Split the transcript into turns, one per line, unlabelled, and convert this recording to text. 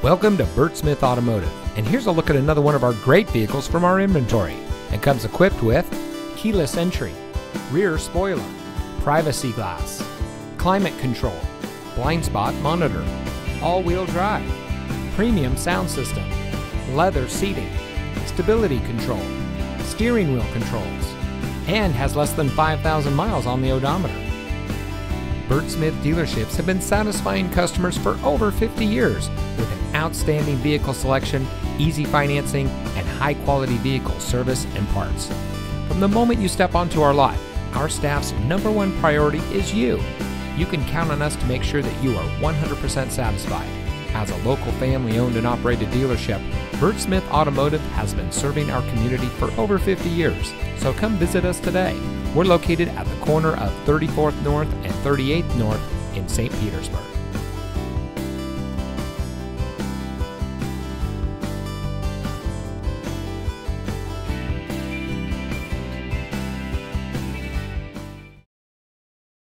Welcome to Burt Smith Automotive, and here's a look at another one of our great vehicles from our inventory. It comes equipped with keyless entry, rear spoiler, privacy glass, climate control, blind spot monitor, all-wheel drive, premium sound system, leather seating, stability control, steering wheel controls, and has less than 5,000 miles on the odometer. Burt Smith dealerships have been satisfying customers for over 50 years with an outstanding vehicle selection, easy financing, and high-quality vehicle service and parts. From the moment you step onto our lot, our staff's #1 priority is you. You can count on us to make sure that you are 100% satisfied. As a local family-owned and operated dealership, Burt Smith Automotive has been serving our community for over 50 years, so come visit us today. We're located at the corner of 34th North and 38th North in St. Petersburg.